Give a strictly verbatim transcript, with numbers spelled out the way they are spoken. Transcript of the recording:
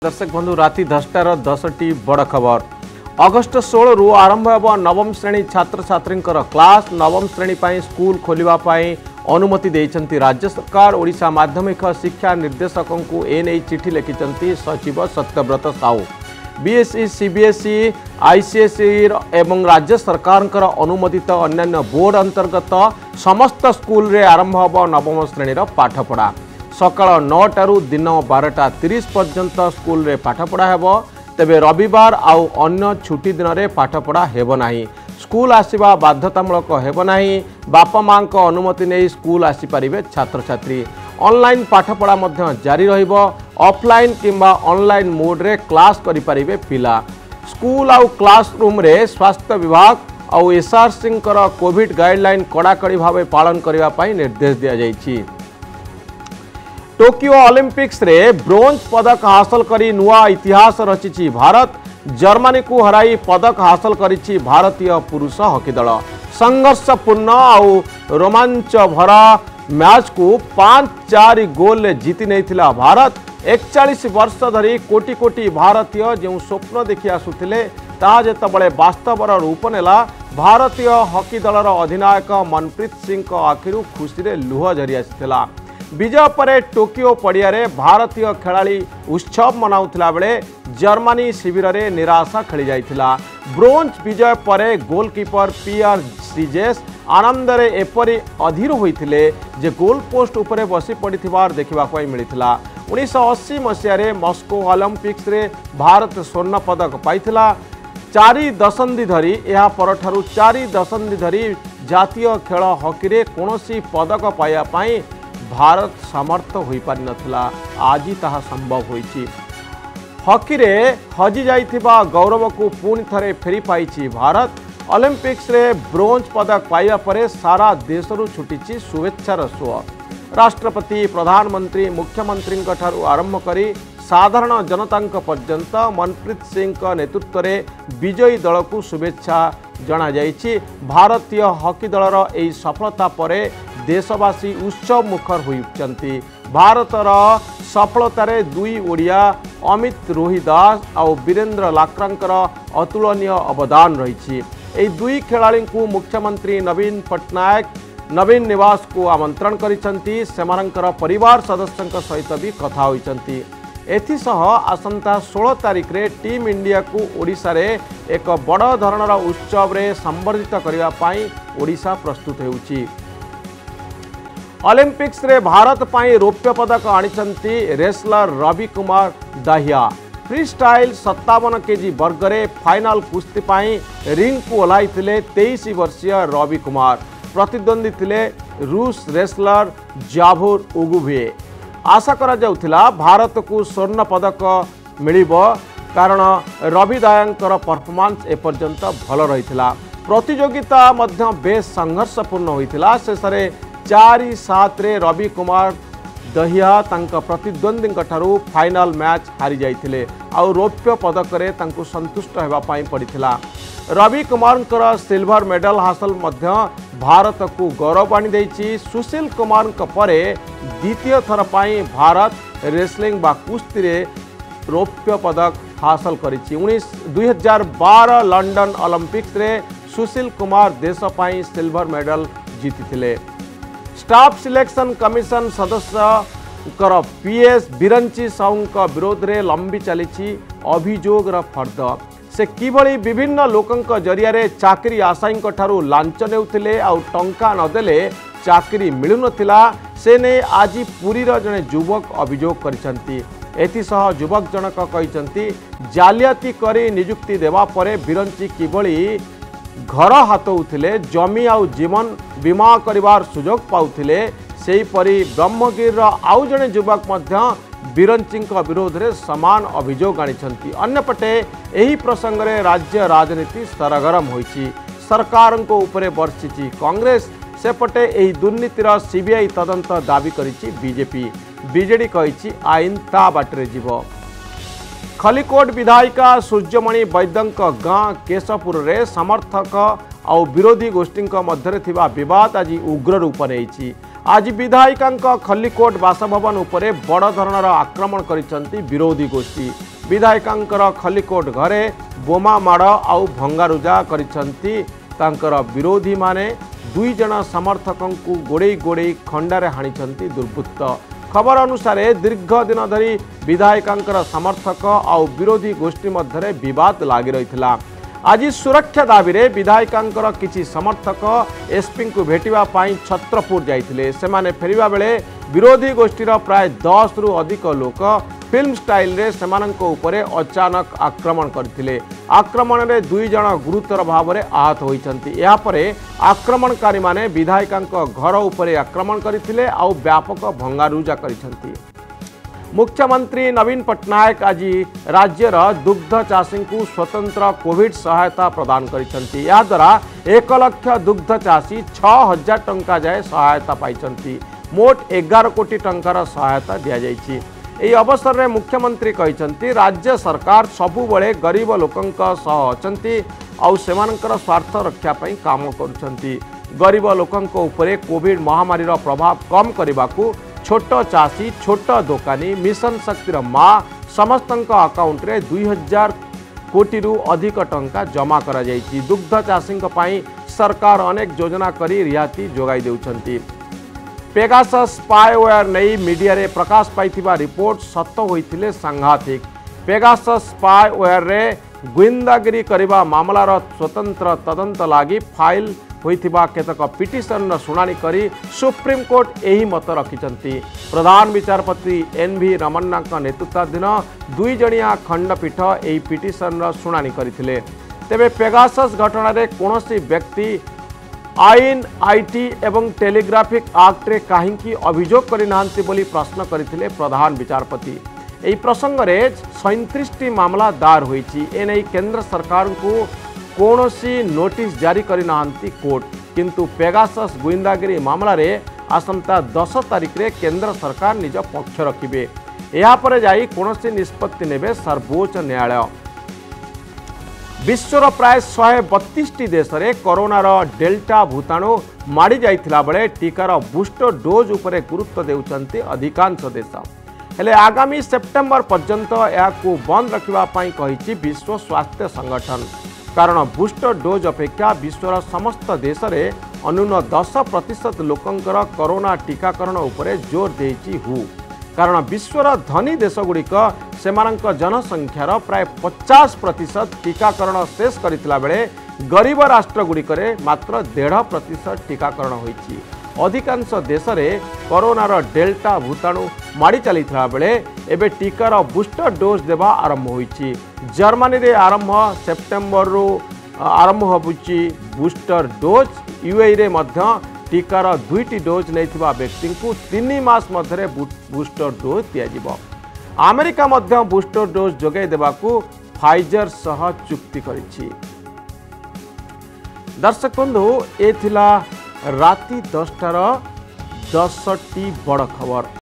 दर्शक बंधु राति दसटार दसटी बड़ खबर। अगस्ट षोल रु आरंभ होब नवम श्रेणी छात्र छात्री क्लास। नवम श्रेणी पर स्कूल खोलने अनुमति देइछंती राज्य सरकार। ओडिशा माध्यमिक शिक्षा निर्देशक को एने चिठी लिखिं सचिव Satyabrata Sahoo. BSE CBSE ICSE एवं राज्य सरकार अनुमोदित अन्य बोर्ड अंतर्गत समस्त स्कूल रे आरंभ होब नवम श्रेणी पाठपढ़ा। सकाळ नौटारू दिन बारटा तीस पर्यंत स्कूल रे पाठपढ़ा हेब। तेबे रविवार आउ अन्य छुट्टी दिन में पाठपढ़ा हेब नाही। स्कूल आसिबा बाध्यतामूलक हेब नाही। बापा माँ को अनुमति नहीं स्कूल आसीपारे छात्र छात्री। ऑनलाइन पाठपढ़ा मध्य जारी रहिब। ऑफलाइन किंबा ऑनलाइन मोड रे क्लास करि परिबे पिला। स्कूल आउ क्लासरूम रे स्वास्थ्य विभाग आउ एसआरसी कोविड गाइडलाइन कड़ाकड़ी भाव पालन करने पाई निर्देश दिया जाइछि। टोकियो ओलंपिक्स रे ब्रोंज पदक हासिल करी नुआ इतिहास रचिछि भारत। जर्मनी को हराई पदक हासिल करिछि भारतीय पुरुष हॉकी दल। संघर्षपूर्ण आउ रोमांच भरा मैच को पांच चार गोल जीति नहीं भारत। एकचालीस वर्ष धरी कोटी कोटी भारतीय जो स्वप्न देखि आसुथिले ता जेतबळे वास्तवर रूप नेला। भारतीय हॉकी दलर अधिनायक मनप्रीत सिंह आखिरु खुशी रे लुह झरी आसिथिला। विजय पर टोकियो पड़िया रे भारतीय खेलाड़ी उत्सव मनाउथिला बेले जर्मनी शिविर रे निराशा खेली जाइथिला। ब्रोंज विजय पर गोलकीपर पीआर श्रीजेश आनंद रे एपरी अधीर होइथिले जे गोल पोस्ट उपरे बसी पड़िथिबार देखिबा को मिलिथिला। उन्नीस सौ अस्सी मसीह रे मस्को ओलंपिक्स रे भारत स्वर्ण पदक पाइथिला। चारि दशंधि धरी यह परठारु चारि दशंधि धरी जातीय खेल हॉकी रे कोनोसी पदक पाइबा पई भारत समर्थ हो पारि नथिला। आज ताहा संभव होइछि। हॉकी रे हजि जाइथिबा गौरव को पुणी थरे फेरी पाइछि भारत। ओलंपिक्स रे ब्रोंज पदक पाइबा परे सारा देशरु छुटिछि शुभेच्छार स्वर। राष्ट्रपति प्रधानमंत्री मुख्यमंत्री ठारू आरंभ करी साधारण जनता पर्यंत मनप्रीत सिंह नेतृत्व में विजयी दल को शुभेच्छा जना जाइछि। भारतीय हॉकी दलर एही सफलता परे देशवासी उत्सव मुखर होइछन्ति। भारतर सफलतार दुई ओडिया अमित रोहिदास और वीरेंद्र लाक्रांकर अतुलनीय अवदान रही। एही दुई खेलाड़ी को मुख्यमंत्री नवीन पट्टनायक नवीन निवास को आमंत्रण करिसंति। सेमानंकर परिवार सदस्यों सहित भी कथा होइछन्ति। एथिसह आसंता सोलह तारीख रे टीम इंडिया को ओडिशा रे एक बड़ धरणर उत्सव रे संबर्धित करबा पई ओडिशा प्रस्तुत हेउछि। ओलंपिक्स रे भारत पाई रौप्य पदक आनिचंती wrestler Ravi Kumar Dahiya. Freestyle सत्तावन केजी वर्ग रे फाइनल कुस्ती पाई रिंग को ओह्लाइथिले तेईस वर्षीय रवि कुमार। प्रतिद्वंदी थिले रूस रेसलर जाभुर उगुभे। आशा करा जाउथिला भारत को स्वर्ण पदक मिलिबो कारण रवि दायंकर परफॉर्मेंस एपर्यंत भल रहिथिला। प्रतियोगिता मध्य बेस संघर्षपूर्ण होइथिला। शेषरे चार सात रे रवि कुमार दहिया तांका प्रतिद्वंदी ठारू फाइनल मैच हारी जाइथिले आउ रौप्य पदक रे तांको संतुष्ट हेबा पाई पड़िथिला। रवि कुमार सिल्वर मेडल हासिल मध्य भारत को गौरव आनी देइछि। सुशील कुमार परे द्वितीय थर पाई भारत रेसलिंग बा कुश्ती रे रौप्य पदक हासिल करिछि। उन्नीस दुई हजार बारह लंडन ओलंपिक्स रे सुशील कुमार देश पाई सिल्वर मेडल जीतिथिले। स्टाफ सिलेक्शन कमिशन सदस्य पीएस बिरंची साहू विरोध रे लंबी चली अभियोग फर्द। से किभली विभिन्न लोकंक जरिया चाकरी आशायी ठारू लांच नेउथिले आउ टंका नदेले चाकरी मिलु नथिला। से ने आज पुरीर जने युवक अभियोग करिसंती। एथिसह युवक जनक कहिसंती जालियाती करी नियुक्ति देवा परे बिरंची किभली घर हाथौथिले जमी आउ जीवन बीमा करिवार सुजोग पाउथिले। सेही परी ब्रह्मगिर आउ जने युवक मध्य बिरंची विरोध में समान अभियोग आनिछंती। अन्यपटे एही प्रसंग रे राज्य राजनीति सरगरम होइछि। सरकार को ऊपर बर्षिछि कांग्रेस। सेपटे एही दुर्नीतिर सीबीआई तदंत दाबी करिछि बीजेपी। बीजेडी कहिछि आईन ता बाटरे जीव। खलिकोट विधायिका सूर्यमणि वैद्यंक गाँ केशपुर रे समर्थक और विरोधी गोष्ठी मध्य थिबा विवाद आज उग्र रूप नेइछि। आज विधायिका खलिकोट बासभवन उपरे बड़ धरणर आक्रमण करिसंती विरोधी गोष्ठी। विधायिकांकर खलिकोट घरे बोमा माड़ आउ भंगारुजा करिसंती तांकर विरोधी माने दुई जन समर्थकों को गोड़े गोड़े खंडारे हाणिसंती दुर्बृत्त। खबर अनुसार दीर्घ दिन धरी विधायिकांकर समर्थक आउ विरोधी गोष्ठी मध्य विवाद लागी रहिथिला। आज सुरक्षा दाबी रे विधायिकांकर किछि समर्थक एसपी को भेटिबा पाई छत्रपुर जाइथिले। सेमाने फेरिबा बेले विरोधी गोष्ठीर प्राय दस रु अधिक लोक फिल्म स्टाइल रे सेमानंको उपरे अचानक आक्रमण करथिले। आक्रमण रे दुई जन गुरुतर भाव में आहत होइछंती। या परे आक्रमणकारी माने विधायिकांक घर उपरे आक्रमण करथिले आउ व्यापक भंगारुजा करिछंती। मुख्यमंत्री नवीन पट्टनायक आज राज्यर दुग्ध चाषी को स्वतंत्र कोविड सहायता प्रदान करिसेंती। या द्वारा एक लाख दुग्ध चाषी छह हजार टंका जाए सहायता पाइछंती। मोट एगार कोटी टंकार सहायता दिया जाइछि। एही अवसर में मुख्यमंत्री कहिसेंती राज्य सरकार सबुबले गरीब लोकंक सह अछंती आउ सेमानकर स्वार्थ रक्षा पई काम करुछंती। गरीब लोकंक उपरे कोविड महामारी रो प्रभाव कम करबाकू छोट चाषी छोट दोकानी मिशन शक्तिर माँ समस्त अकाउंट रे दुई हजार कोटी रु अधिक टंका जमा करा जाइछि। दुग्ध चाषी सरकार अनेक योजना करी रियाती जोगाई देउछंती। पेगासस स्पायवेयर नहीं मीडिया रे प्रकाश पाइथिबा रिपोर्ट सत्य होइथिले सांघातिक। पेगासस स्पायवेयर रे गुइंदागिरी करिबा मामलार स्वतंत्र तदंत लागि फाइल होइथिबा केतक पिटिशन शुणाणी करी सुप्रीम कोर्ट एही मत रखिचंती। प्रधान विचारपति एन वी रमन्ना नेतृत्वाधीन दुई जणिया खंडपीठ एही पिटिशन शुणाणी करथिले। तेबे पेगासस घटना रे कोनोसी व्यक्ति आईन आईटी एवं टेलीग्राफिक एक्ट रे काहींकी अभियोग करि नांती बोली प्रश्न करथिले प्रधान विचारपति। एही प्रसंग रे सैंतीस टी मामला दायर होईची। एनै केंद्र सरकार को कौनसी नोटिस जारी करि नांती कोर्ट। किंतु पेगासस गुइंदागिरी मामला रे आसंता दस तारिख रे केंद्र सरकार निज पक्ष रखिबे। एहा परे जाई कौनसी निष्पत्ति नेबे सर्वोच्च न्यायालय। विश्वर प्राय सौ बत्तीस टी देश रे कोरोनार डेल्टा भूताणु माड़ी जाइथिला बेले टीकार बूस्टर डोज उपरे गुरुत्व देउचंती अधिकांश देश। हेले आगामी सेप्टेम्बर पर्यंत याकू बंद रखिबा पाई कहिछि विश्व स्वास्थ्य संगठन। कारण बूस्टर डोज अपेक्षा विश्वर समस्त देश में अनुन दस प्रतिशत लोकंकर कोरोना टीकाकरण उपरे जोर देइछि हु। कारण विश्वर धनी देशगुड़िक सेमानंक जनसंख्यार प्राय पचास प्रतिशत टीकाकरण शेष करथिला बेले गरीब राष्ट्रगुड़िकरे मात्र डेढ़ प्रतिशत टीकाकरण होइछि। अधिकांश देश में कोरोनार डेल्टा भूताणु माड़ी चलिथिला बेले एबे टीकार बूस्टर डोज देवा आरंभ होइछि। जर्मनी रे आरंभ सेप्टेम्बर रु आरंभ होबुछि बूस्टर डोज। यूएई रे मध्य टीकार दुईटी डोज नैथिबा व्यक्ति को तीन मास मध्य बूस्टर डोज दिया जिवो। अमेरिका मध्य बूस्टर डोज जोगाई देबाकू फाइजर सह चुक्ति करिछि। दर्शक बंधु ए थिला राति दसटार दस टी बड़ खबर।